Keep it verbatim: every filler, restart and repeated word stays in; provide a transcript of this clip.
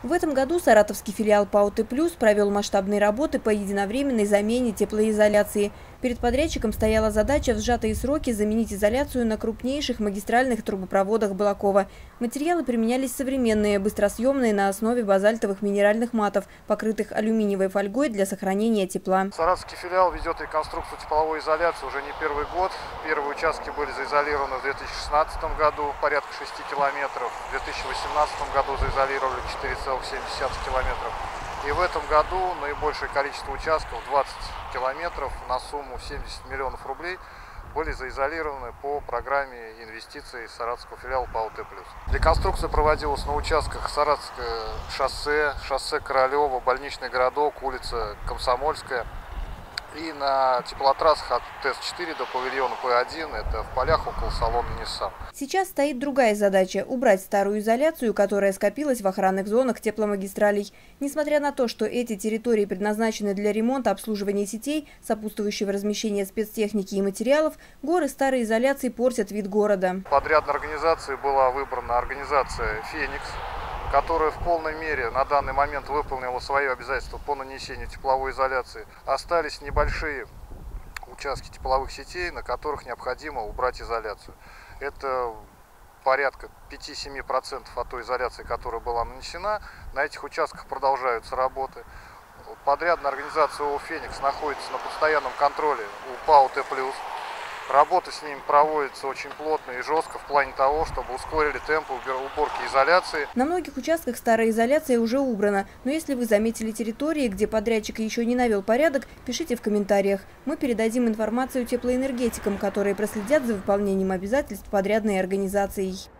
В этом году саратовский филиал ПАО «Т плюс» провел масштабные работы по единовременной замене теплоизоляции. Перед подрядчиком стояла задача в сжатые сроки заменить изоляцию на крупнейших магистральных трубопроводах Балакова. Материалы применялись современные, быстросъемные на основе базальтовых минеральных матов, покрытых алюминиевой фольгой для сохранения тепла. Саратовский филиал ведет реконструкцию тепловой изоляции уже не первый год. Первые участки были заизолированы в две тысячи шестнадцатом году, порядка шести километров. В две тысячи восемнадцатом году заизолировали четыре целых семь десятых километров. И в этом году наибольшее количество участков, двадцать километров на сумму семьдесят миллионов рублей, были заизолированы по программе инвестиций саратовского филиала ПАО «Т плюс». Реконструкция проводилась на участках Саратовское шоссе, шоссе Королева, Больничный городок, улица Комсомольская. И на теплотрассах от Т С четыре до павильона П один, это в полях около салона Nissan. Сейчас стоит другая задача – убрать старую изоляцию, которая скопилась в охранных зонах тепломагистралей. Несмотря на то, что эти территории предназначены для ремонта, обслуживания сетей, сопутствующего размещения спецтехники и материалов, горы старой изоляции портят вид города. Подрядной организацией была выбрана организация «Феникс», которая в полной мере на данный момент выполнила свои обязательства по нанесению тепловой изоляции. Остались небольшие участки тепловых сетей, на которых необходимо убрать изоляцию. Это порядка пяти-семи процентов от той изоляции, которая была нанесена. На этих участках продолжаются работы. Подрядная организация ООО «Феникс» находится на постоянном контроле у ПАО «Т плюс». Работа с ним проводится очень плотно и жестко в плане того, чтобы ускорили темпы уборки изоляции. На многих участках старая изоляция уже убрана. Но если вы заметили территории, где подрядчик еще не навел порядок, пишите в комментариях. Мы передадим информацию теплоэнергетикам, которые проследят за выполнением обязательств подрядной организацией.